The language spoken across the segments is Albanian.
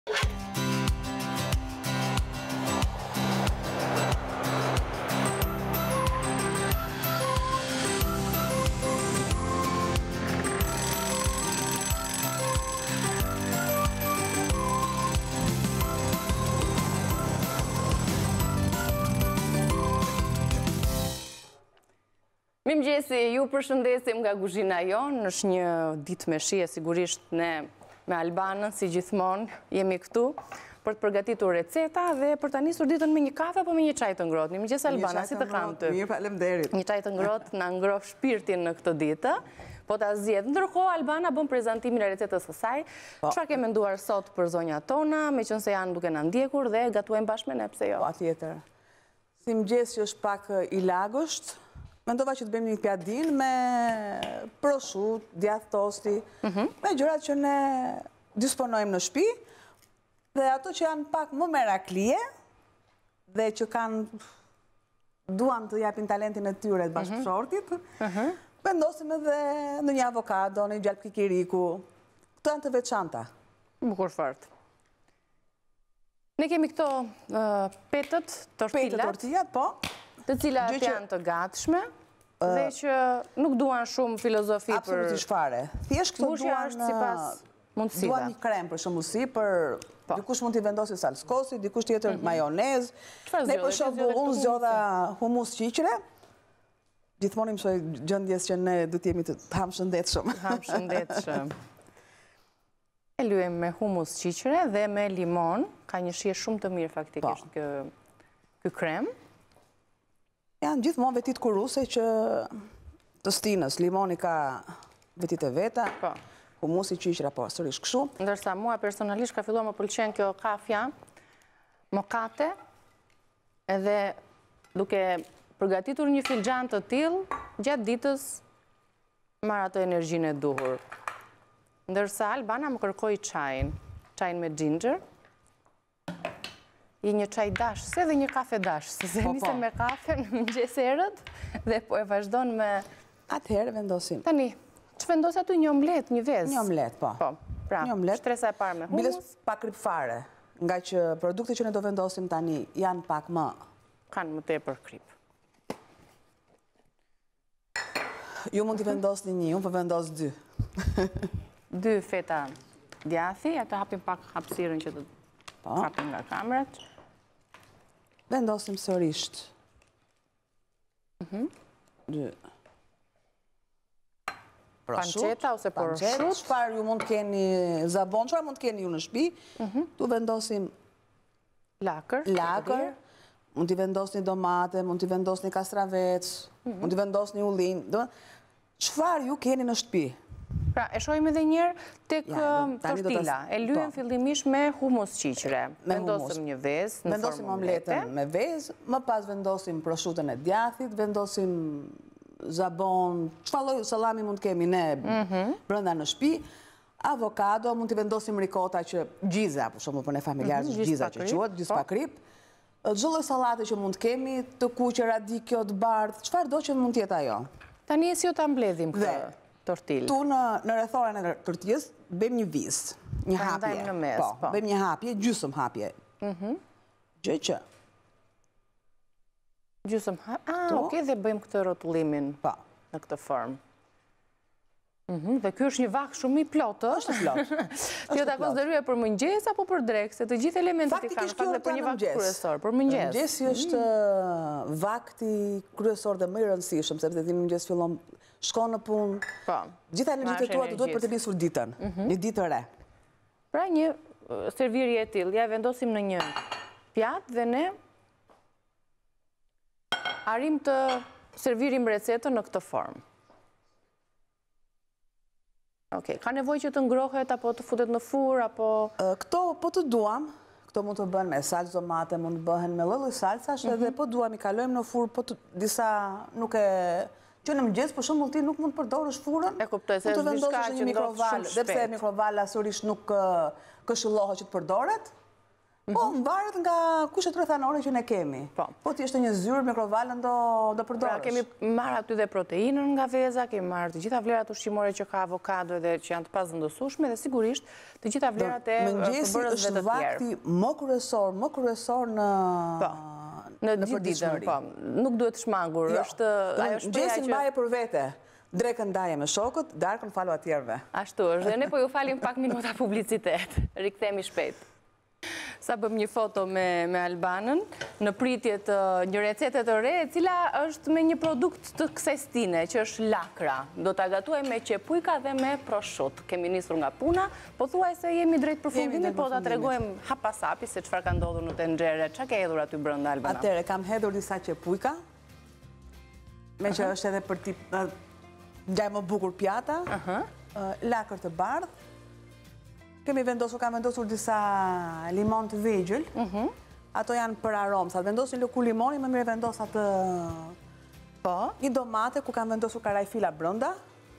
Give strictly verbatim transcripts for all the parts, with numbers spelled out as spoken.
Mirëmëngjesi, ju përshëndesim nga kuzhina jonë, është një ditë me shije, sigurisht ne me Albanën, si gjithmonë, jemi këtu për të përgatitur receta dhe për të nisur ditën me një kafe apo me një çaj të ngrohtë. Mirëmëngjes Albana, si të kam ty? Mirë, faleminderit. Një çaj të ngrohtë na ngroh shpirtin në këtë ditë. Po ta zgjedh. Ndërkohë Albana bën prezantimin e recetës së saj. Çfarë ke menduar sot për zonjat tona, meqense janë duke na ndjekur dhe gatuajmë bashkë me ne, pse jo? Patjetër. Si mëngjes që është pak i lagosht, mendova që të bëjmë një pjadin me proshut, djath tosti, me gjërat që ne disponojmë në shtëpi, dhe ato që janë pak më meraklie, dhe që kanë duan të japin talentin e tyre të bashkëshortit, vendosim edhe në një avokado, në një gjalp kikiriku. Këto janë të veçanta. Bukur fort. Ne kemi këto petët, tortillat. Petët tortillat, po. Të cilat janë të gatshme dhe që nuk duan shumë filozofi për... Absolutisht fare. Thjesht këto duan... Duan një krem për shembull si për... Dikush mund t'i vendosi salskosi, dikush tjetër majonez. Ne për shembull unë zgjodha humus qiqre. Gjithmonë më shoj gjendjes që ne do të jemi të hamshëndetshëm. Hamshëndetshëm. E lyejmë me humus qiqre dhe me limon. Ka një shije shumë të mirë faktikisht ky krem. Janë gjithmonë vetit kuruse që të stinës. Limoni ka vetit e veta, humusi qiqra, po sërish kështu. Ndërsa mua personalisht ka filluar më pëlqen kjo kafja mokate, edhe duke përgatitur një filxhan të tillë, gjatë ditës marr atë energjinë e duhur. Ndërsa Albana më kërkoi çajin, çajin me ginger. I një çaj dashëse dhe një kafe dashëse. Se nisem me kafe në mëngjes herët dhe po e vazhdon me... Atëherë vendosim. Tani, që vendos aty një omlet, një vezë? Një omlet, po. Po, pra, shtresa e parë me humus. Biles pa krip fare, nga që produkte që ne do vendosim tani janë pak më... Kanë më tepër krip. Ju mund t'i vendosni një, unë po vendos dy. Dy feta djathi, ato hapim pak hapësirën që të hapim nga kamerat. Vendosim sërisht. Dy. Panceta ose prosciutto. Çfarë ju mund të keni zabon, çfarë mund të keni ju në shtëpi. Tu vendosim lakër. Lakër. Mund t'i vendosni domate, mund t'i vendosni kastravec, mund t'i vendosni ullinë. Çfarë ju keni në shtëpi. Pra, e shohim edhe njerë tek tortilla. E lyem fillimisht me humus qiqre. Vendosim një vezë në vendosim formë omlete. Vendosim omletën me vezë, më pas vendosim proshutën e djathit, vendosim zabon, çfarë lloj sallami mund të kemi ne brenda në shtëpi. Avokado, mund t'i vendosim rikota që gjiza, për shembull për ne familjarë, gjiza që quhet, gjys pa krip. Çdo lloj sallate që mund të kemi, të kuqe, radikjo, të bardhë, çfarë do që mund të jetë ajo. Tani si ju ta mbledhim këtë tortillë? Tu në rrethoren e tortillës bëjmë një vizë, një hapje. Në mes, po. Bëjmë një hapje, gjysmë hapje. Gjë që. Gjysmë hapje. Ah, okay, dhe bëjmë këtë rrotullimin në këtë formë. Dhe ky është një vak shumë i plotë, është plot. Ti ta konsideroje për mëngjes apo për drekë, se të gjithë elementet i kanë faktikisht për një vak kryesor, për mëngjes. Mëngjesi është vakti kryesor dhe më i rëndësishëm, sepse ti në mëngjes fillon shkon në punë. Po. Gjitha energjitë tua të duhet për të nisur ditën, një ditë të re. Pra një servirje e tillë, ja vendosim në një pjatë dhe ne arrim të servirim recetën në këtë formë. Okej, ka nevojë që të ngrohet apo të futet në fur apo këto po të duam, këto mund të bëhen me salcë domate, mund të bëhen me lloj-lloj salcash, edhe po duam i kalojmë në fur, po disa nuk e që në mëngjes për shembull ti nuk mund të përdorësh furën. E kuptoj se është diçka që ndodh shumë shpejt. Dhe pse mikrovala sërish nuk këshillohet që të përdoret. Po, më varet nga kushet rrethanore që ne kemi. Po ti është një zyrë, mikrovalën do përdorësh. Pra, kemi marrë aty dhe proteinën nga veza, kemi marrë të gjitha vlerat ushqimore që ka avokado edhe që janë të pazëndësueshme dhe sigurisht të gjitha vlerat e përbërësve të tjerë. Mëngjesi është vakti më kryesor, më kryesor në në gjithë ditën, po. Nuk duhet shmangur, është ajo shpreha që mëngjesin mbaje për vete. Drekën ndaje me shokët, darkën falu atjerve. Ashtu është, dhe ne po ju falim pak minuta publicitet. Rikthemi shpejt. Sa bëm një foto me Albanën, në pritje të një recete të re, e cila është me një produkt të kësaj stine, që është lakra. Do t'a gatuaj me qepujka dhe me proshut. Kemi nisur nga puna, po thuaj se jemi drejt përfundimit, po t'a tregojmë hap pas hapi se çfarë ka ndodhur në tenxhere, çka ke hedhur aty brenda, Albana? Atëre, kam hedhur disa qepujka, me që është edhe për tip gjaj më bukur pjata, lakër të bardhë, kemi vendosur, kam vendosur disa limon të vegjël, ato janë për aromë, sa të vendosur një lëku limoni, më mire vendosa të një domate, ku kam vendosur karajfila brënda,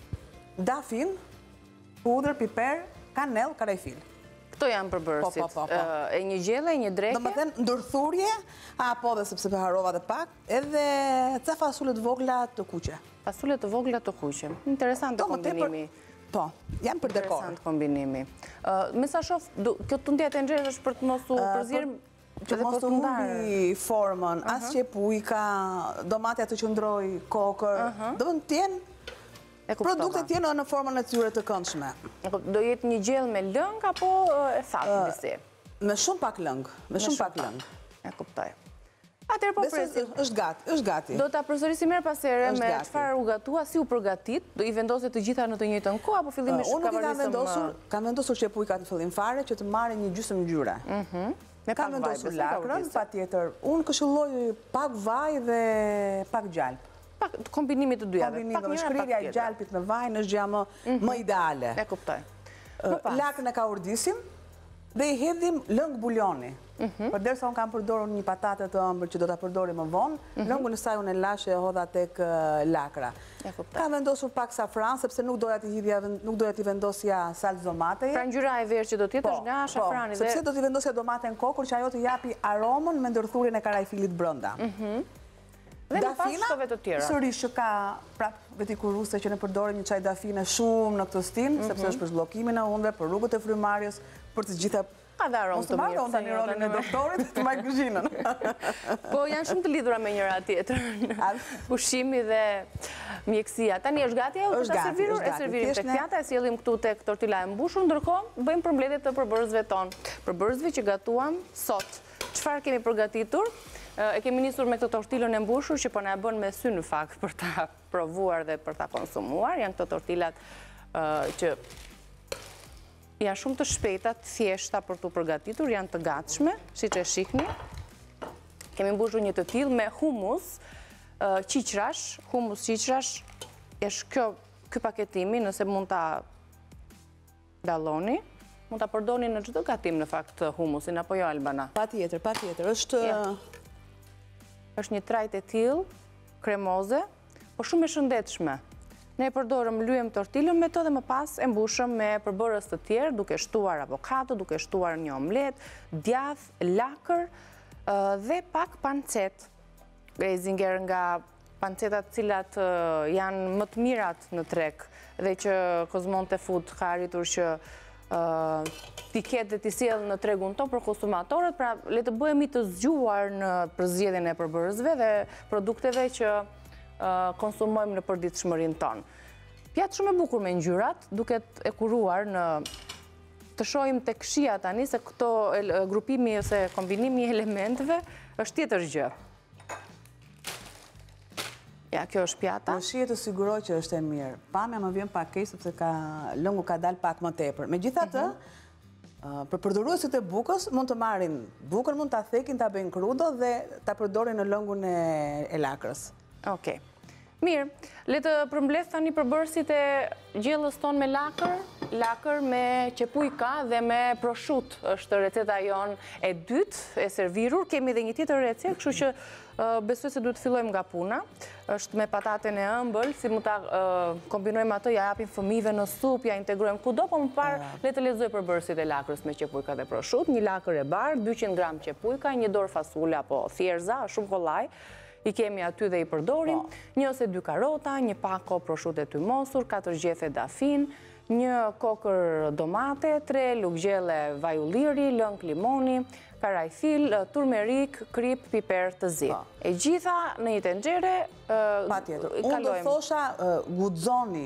dafin, pudër, piper, kanel, karajfil. Këto janë përbërësit, e një gjelle, e një dreke? Do më thënë ndërthurje, apo dhe sepse përharova dhe pak, edhe ca fasullet vogla të kuqe. Fasullet të vogla të kuqe. Interesant të kombinimi. Po, jam për dekor. Interesant kombinimi. Me sa shof, kjo të ndjetë e nxerë është për të mosu përzirë që mos të humbi formën, as që pujka, domate të qëndroj kokër, do më tjenë produktet tjenë në formën e tyre të këndshme. Do jetë një gjellë me lëng, apo e thatë nësi? Me shumë pak lëng, me shumë pak lëng. E kuptoj. Atër po presim. është gati, është gati. Do t'a përsërisi merë pasere me qëfar u gatua, si u përgatit, do i vendoset të gjitha në të njëjtën kohë, apo fillimish ka vërrisëm... Unë kam vendosur që pujkat në fillim fare, që të marrë një gjysmë ngjyre. Kam vendosur lakrën, pa tjetër. Unë këshilloj pak vaj dhe pak gjalp. Pak kombinimit të dyjave. Kombinimit, shkrirja i gjalpit në vaj në është gjë më ideale. E kuptoj. Lakrën e ka urdisim dhe i hedhim lëng buljoni. Përderisa unë kam përdorur një patate të ëmbël që do t'a përdori më vonë, lëngun e saj unë e lashe e hodha tek lakra. Ka vendosur pak safran, sepse nuk doja t'i vendosja salcë domateje. Pra ngjyra e verë që do t'jetë është nga safrani dhe... Sepse do t'i vendosja domate në kokër që ajo të japi aromën me ndërthurjen e karajfilit brënda. Dhe në pas shtove të tjera. Sërish që ka prap vetikuruse që ne përdorim një çaj dafine shumë në këtë stin, sepse është për zhbllokimin e undëve, për rrugët e frymarrjes, për të gjitha... Ka dhe aromë të mirë. Mos të marrë unë të një rolin e doktorit të majtë kuzhinën. Po janë shumë të lidhura me njëra tjetër. Ushqimi dhe mjekësia. Tani është gati e u të servirur? E servirim të pjata, e sjellim këtu tek tortilla e mbushur, ndërkohë bëjmë përmbledhjet të përbërësve tonë. Përbërësve që gatuam sot. Çfarë kemi përgatitur? E kemi nisur me këtë tortillën e mbushur që po na e bën me sy në fakt për ta provuar dhe për ta konsumuar. Janë këto tortillat që janë shumë të shpejta, të thjeshta për të përgatitur, janë të gatshme, siç e shihni. Kemi mbushur një të tillë me humus, qiqrash, humus qiqrash, është kjo ky paketimi, nëse mund ta dalloni, mund ta përdorni në çdo gatim në fakt humusin apo jo, Albana? Patjetër, patjetër, është është një trajt e tillë, kremoze, po shumë e shëndetshme. Ne përdorëm lyem tortillën me të dhe më pas e mbushëm me përbërës të tjerë, duke shtuar avokado, duke shtuar një omlet, djath, lakër dhe pak pancet. Grazinger nga pancetat cilat janë më të mirat në treg dhe që Kozmonte Food ka arritur që t'i ketë dhe t'i sjellë në tregun tonë për konsumatorët, pra le të bëhemi të zgjuar në përzgjedhjen e përbërësve dhe produkteve që konsumojmë në përditshmërinë tonë. Pjatë shumë e bukur me ngjyrat, duket e kuruar në të shohim tek këshia tani se këto grupimi ose kombinimi i elementeve është tjetër gjë. Ja, kjo është pjata. Në shije të siguroj që është e mirë. Pamja më vjen pak keq sepse ka lëngu ka dalë pak më tepër. Megjithatë, për përdoruesit e bukës mund të marrin bukën, mund ta thekin, ta bëjnë krudo dhe ta përdorin në lëngun e lakrës. Okej. Mirë, le të përmbledh tani përbërësit e gjellës tonë me lakër. lakër me qepujka dhe me proshut. Është receta jonë e dytë e servirur. Kemi dhe një tjetër recetë, kështu që besoj se duhet fillojmë nga puna. Është me pataten e ëmbël, si mu ta kombinojmë atë, ja japim fëmijëve në supë, ja integrojmë kudo, po më parë le të lexoj përbërësit e lakrës me qepujka dhe proshut. Një lakër e bardhë, dyqind gram qepujka, një dorë fasule apo thjerza, shumë kollaj. I kemi aty dhe i përdorim, një ose dy karota, një pako proshute të mosur, katër gjethe dafin, një kokër domate, tre luggjelle vaj ulliri, lëng limoni, karajfil, turmerik, krip, piper të zi. E gjitha në një tenxhere kalojmë. Pa tjetër. Unë do thosha guxoni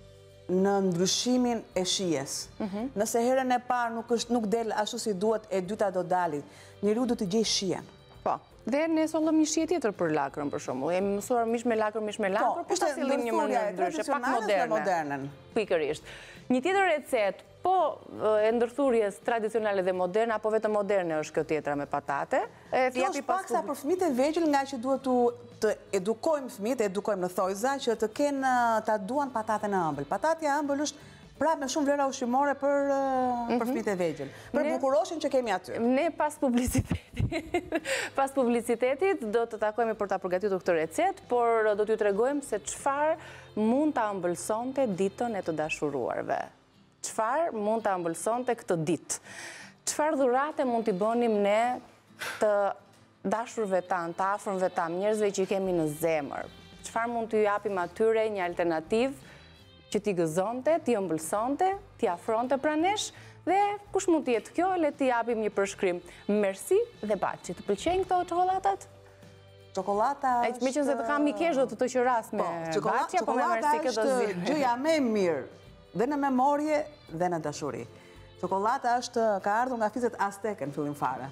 në ndryshimin e shijes. Nëse herën e parë nuk del ashtu si duhet, e dyta do dalit. Njeriu do të gjej shijen. Po. Dhe ne sollëm një shije tjetër për lakrën, për shembull. Jemi mësuar mish me lakrë, mish me lakrë, po ta sillim një mënyrë ndryshe, pak moderne. Pikërisht. Një tjetër recetë, po e ndërthurjes tradicionale dhe moderne, apo vetëm moderne është kjo tjetra me patate. Kjo është paksa për fëmijët e vegjël, nga që duhet të edukojmë fëmijët, edukojmë në thojza, që të kenë ta duan pataten e ëmbël. Patatja e ëmbël është prapë me shumë vlera ushqimore për fëmijët e vegjël. Për bukuroshin që kemi aty. Ne pas publicitetit, pas publicitetit do të takojmë për ta përgatitur këtë recetë, por do t'ju tregojmë se çfarë mund ta ëmbëlsonte ditën e të dashuruarve. Çfarë mund ta ëmbëlsonte këtë ditë? Çfarë dhurate mund t'i bënim ne të dashurve tanë, të afërmve tanë, njerëzve që i kemi në zemër? Çfarë mund t'ju japim atyre një alternativë që t'i gëzonte, t'i ëmbëlsonte, t'i afronte pranesh, dhe kush mund t'jetë kjo, le t'i japim një përshkrim. Mersi dhe paçi. Të pëlqejnë këto çokollatat? Çokollata është... Me qenë se të kam mikesh, do të të qëras me baci, apo me mersi këtë zi? Çokollata është gjëja me mirë, dhe në memorje, dhe në dashuri. Çokollata është, ka ardhur nga fiset azteke në fillim fare.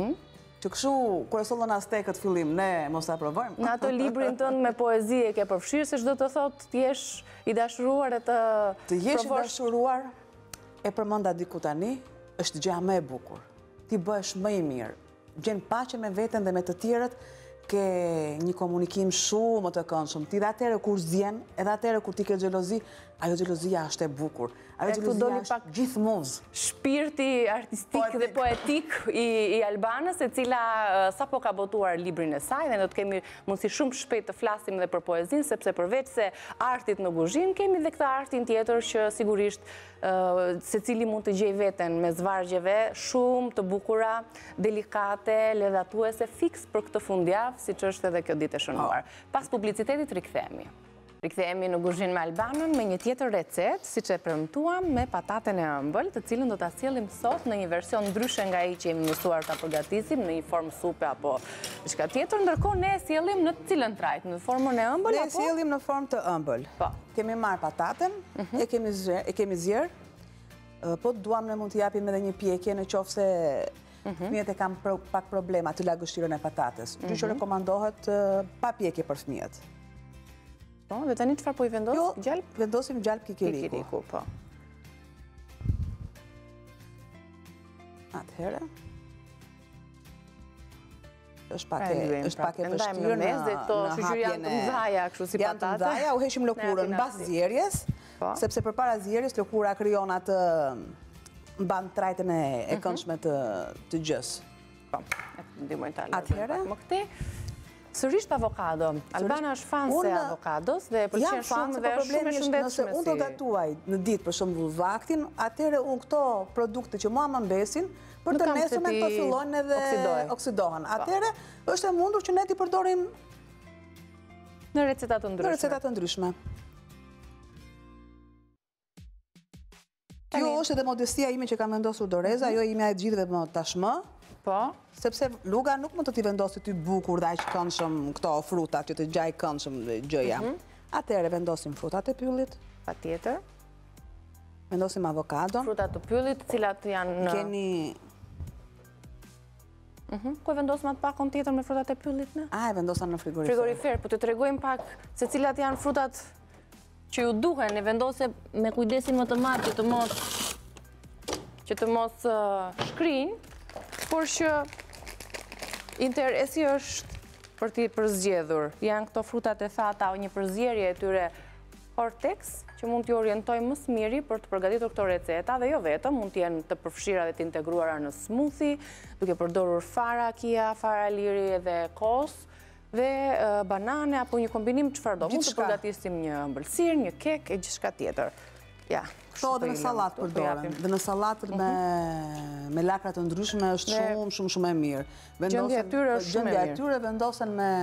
Që kështu, kur e sollën aztekët fillim, ne mos ta provojmë. Në ato librin tënd me poezi e ke përfshirë, se çdo të thotë të jesh i dashuruar e të Të jesh i dashuruar, e përmenda diku tani, është gjëja më e bukur. Ti bëhesh më i mirë. Gjen paqe me veten dhe me të tjerët, ke një komunikim shumë të këndshëm. Ti dhe atëherë kur zjen, edhe atëherë kur ti ke xhelozi, ajo xhelozia është e bukur. Ajo xhelozia është gjithmonë. Shpirti artistik dhe poetik i Albanës, e cila sapo ka botuar librin e saj, dhe do të kemi mundësi shumë shpejt të flasim dhe për poezinë, sepse përveç se artit në kuzhinë, kemi dhe këtë artin tjetër që sigurisht secili mund të gjej veten me zvargjeve shumë të bukura, delikate, ledhatuese, fiks për këtë fundjavë, siç është edhe kjo ditë e shënuar. Pas publicitetit rikthehemi. Rikthehemi në kuzhinë me Albanën me një tjetër recetë, siç e premtuam, me pataten e ëmbël, të cilën do ta sjellim sot në një version ndryshe nga ai që jemi mësuar ta përgatisim, në një formë supe apo diçka tjetër, ndërkohë ne e sjellim në të cilën trajt, në formën e ëmbël apo? Ne e sjellim në formë të ëmbël. Po. Kemi marr pataten, e kemi zgjer, e kemi zgjer. Po duam ne mund t'i japim edhe një pjekje në qoftë se fëmijët e kanë pak problema të lagështirën e patates. Gjë që rekomandohet pa pjekje për fëmijët. Po, dhe tani çfarë po i vendos? Jo, gjalp? Vendosim gjalp kikiriku. Kikiriku, po. Atëherë. Është pak e është pak e vështirë në këto shoqëri janë të mëdha, kështu si patate. Janë të mëdha, u heqim lëkurën mbas zgjerjes, sepse përpara zgjerjes lëkura krijon atë mban trajtën e këndshme të gjës. Po, e ndihmojnë ta. Atëherë, më këtej sërish avokado. Albana është fan se avokados dhe pëlqen shumë dhe është shumë e shëndetshme. Nëse unë do gatuaj në ditë për shembull vaktin, atëherë unë këto produkte që mua më mbesin, për të nesërmen këto fillojnë edhe oksidohen. Atëherë është e mundur që ne t'i përdorim në receta të ndryshme. Në receta të ndryshme. Kjo është edhe modestia ime që kam vendosur doreza, jo imja e gjithëve më tashmë. Po. Sepse luga nuk mund të t'i vendosi ty bukur dhe aq këndshëm këto frutat që të gjaj këndshëm gjëja. Atëherë vendosim frutat e pyllit. Patjetër. Vendosim avokadon. Frutat të pyllit, cilat janë Keni Ku e vendosim atë pakon tjetër me frutat e pyllit ne? A, e vendosa në frigorifer. Frigorifer, po të tregojmë pak se cilat janë frutat që ju duhen, e vendose me kujdesin më të madh që të mos që të mos shkrinj. Por që interesi është për t'i përzgjedhur. Janë këto frutat e thata o një përzgjedhje e tyre Ortex, që mund t'i orientoj më së miri për të përgatitur këto receta dhe jo vetëm, mund t'jenë të përfshira dhe t'integruara në smoothie, duke përdorur fara kia, fara liri dhe kos, dhe banane apo një kombinim çfarë do. Mund të përgatisim një ëmbëlsirë, një kek e gjithçka tjetër. Ja, këto edhe në sallatë përdoren. Dhe në sallatën me me lakra të ndryshme është shumë shumë shumë e mirë. Gjendja e tyre është shumë e mirë. Gjendja e tyre vendosen me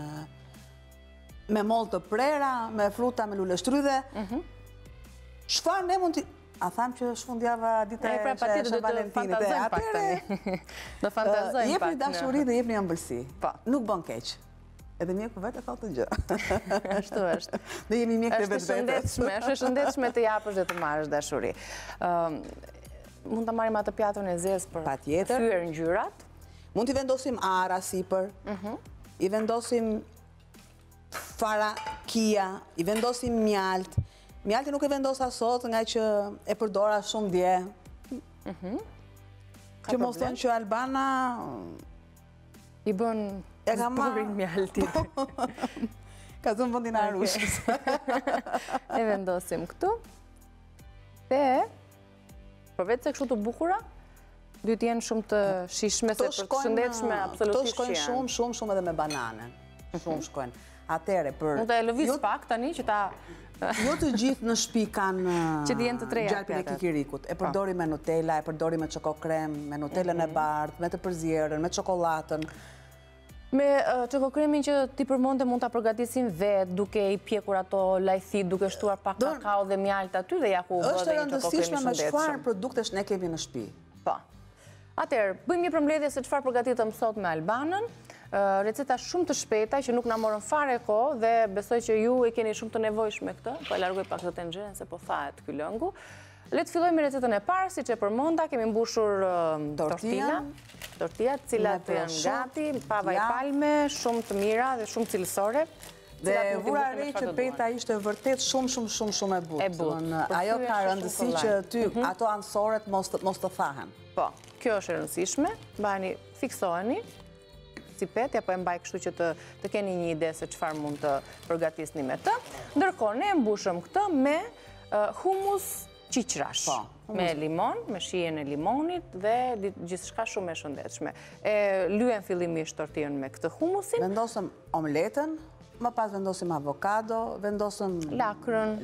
me mollë të prera, me fruta, me lule shtrydhe. Çfarë ne mund t'i... A tham që është fundjava dita e Shën Valentinit. Do fantazojmë pak. Jepni dashuri dhe jepni ëmbëlsi. Nuk bën keq. Edhe mjeku vetë e thotë të gjë. Ashtu është. Dhe jemi mjek të vetë vetës. Është e shëndetshme të japësh dhe të marrësh dashuri. Mund të marrim atë pjatrën e zezë për të thyer ngjyrat. Mund t'i vendosim ara sipër. I vendosim fara kia, i vendosim mjalt. Mjalti nuk e vendosa sot nga që e përdora shumë dje. Që mos thonë që Albana i bën zburin mjaltit. Ka zënë vëndin arushës. E vendosim këtu. Dhe, përveç se kështu të bukura, dy t'jenë shumë të shishme, se për të shëndetshme absolutisht janë. Këto shkojnë shumë, shumë, shumë edhe me banane. Shumë shkojnë. Atere, për... Mund të e lëviz pak tani që ta... Jo të gjithë në shtëpi kanë gjalpin e kikirikut. E përdori me Nutella, e përdori me çoko krem, me Nutellën e bardhë, me të përzierën, me çokoladën. Me çoko kremin që ti përmonde mund ta përgatisim vetë, duke i pjekur ato lajthit, duke shtuar pak kakao dhe mjalt aty dhe ja ku bë dhe një çoko kremi rëndësishme me çfarë produktesh ne kemi në shtëpi. Po. Atëherë, bëjmë një përmbledhje se çfarë përgatitëm sot me Albanën. Receta shumë të shpejta që nuk na morën fare kohë dhe besoj që ju e keni shumë të nevojshme këtë, po e largoj pak të tenxherën se po thahet ky lëngu. Le të fillojmë me recetën e parë, siç e përmonda, kemi mbushur tortilla, tortilla të cilat janë gati, pava e palme, shumë të mira dhe shumë cilësore. Dhe vura re që peta ishte vërtet shumë shumë shumë shumë e butë. Ajo ka rëndësi që ty ato anësoret mos të thahen. Po, kjo është e rëndësishme, bani fiksoheni si pet, apo e mbaj kështu që të keni një ide se çfarë mund të përgatisni me të. Ndërkohë ne mbushëm këtë me humus qiqrash, me limon, me shijen e limonit dhe gjithçka shumë e shëndetshme. E lyen fillimisht tortillën me këtë humusin. Vendosëm omletën, më pas vendosim avokado, vendosëm lakrën.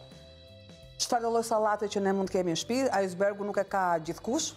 Çfarë lloj sallate që ne mund të kemi në shtëpi, icebergu nuk e ka gjithkush.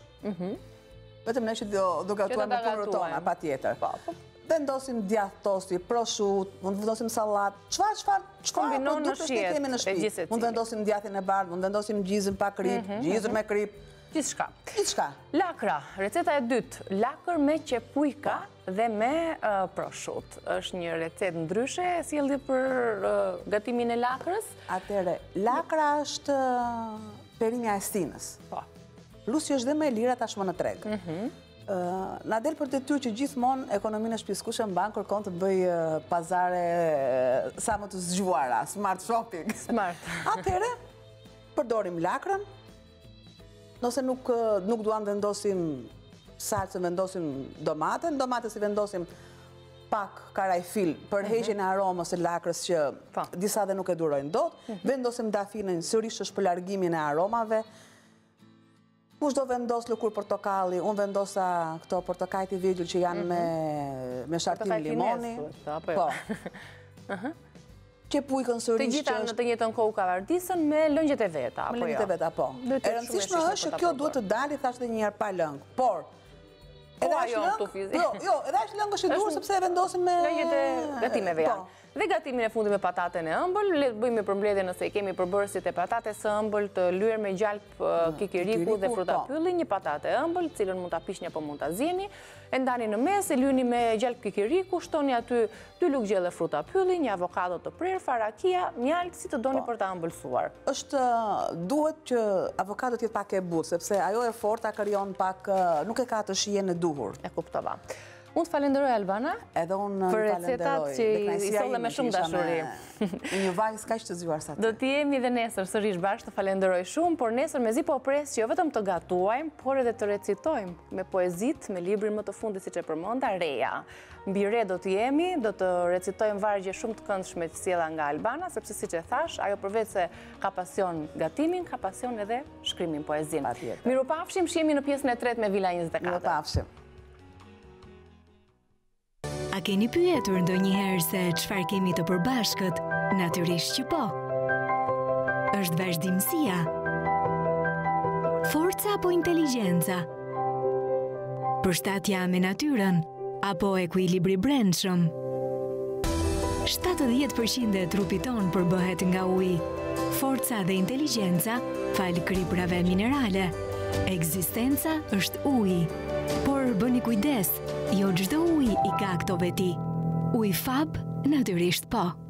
Vetëm ne që do gatuajmë me punën tonë, patjetër. Vendosim djathë tosti, prosciutto, mund të vendosim sallatë, çfarë çfarë çfarë produktesh ne kemi në shtëpi. Mund të vendosim djathin e bardhë, mund të vendosim gjizën pa krip, gjizën me krip. Gjithçka. Gjithçka. Lakra, receta e dytë, lakër me qepujka dhe me prosciutto. Është një recetë ndryshe e sjellni për gatimin e lakrës. Atëre, lakra është perimja e stinës. Po. Plus që është dhe me lira tashmë në treg. Na del për detyrë që gjithmonë ekonominë e shtëpisë kush e mban kërkon të bëj pazare sa më të zgjuara, smart shopping. Smart. Atëre, përdorim lakrën. Nëse nuk nuk duam vendosim salcë, vendosim domaten, domates i vendosim pak karajfil për heqjen e aromës së lakrës që disa dhe nuk e durojnë dot. Vendosim dafinën sërish është për largimin e aromave. Kush do vendos lëkurë portokalli, unë vendosa këto portokajt i vegjël që janë me shartim limoni. Po. Qepujkën sërish. Të gjitha në të njëjtën kohë kavardisën me lëngjet e veta, apo jo? Me lëngjet e veta, po. E rëndësishme është që kjo duhet të dalë, thashë edhe një herë pa lëng. Por edhe as lëng, jo, jo, edhe as lëng është i dur sepse e vendosim me lëngjet e gatimeve janë. Dhe gatimin e fundit me pataten e ëmbël, le të bëjmë përmbledhje nëse i kemi përbërësit e patates së ëmbël të lyer me gjalp kikiriku dhe fruta pylli, një patate e ëmbël, cilën mund ta piqni apo mund ta zieni, e ndani në mes, e lyeni me gjalp kikiriku, shtoni aty dy lugë gjelle fruta pylli, një avokado të prerë, farakia, mjalt, si të doni për ta ëmbëlsuar. Është duhet që avokado të jetë pak e butë, sepse ajo e forta krijon pak nuk e ka të shijen e duhur. E kuptova. Unë të falenderoj, Albana, Edhe unë për falenderoj. recetat që i solle me shumë dashuri. Me një vajzë kaq të zgjuar sa ti. Do t'i jemi dhe nesër sërish bashkë, të falenderoj shumë, por nesër mezi po pres që jo vetëm të gatuajmë, por edhe të recitojmë me poezit, me librin më të fundit siç e përmenda, Reja. Mbi Re do të jemi, do të recitojmë vargje shumë të këndshme që sjella nga Albana, sepse siç e thash, ajo përveç se ka pasion gatimin, ka pasion edhe shkrimin, poezin. Mirupafshim, shihemi në pjesën e tretë me Vila njëzet e katër. Mirupafshim. A keni pyetur ndonjëherë se çfarë kemi të përbashkët? Natyrisht që po. Është vazhdimësia, forca apo inteligjenca? Përshtatja me natyrën apo ekuilibri brendshëm? shtatëdhjetë përqind e trupit ton përbëhet nga uji. Forca dhe inteligjenca fal kriprave minerale. Ekzistenca është uji. Por bëni kujdes, jo çdo uji i ka këto veti. Uji fab, natyrisht po.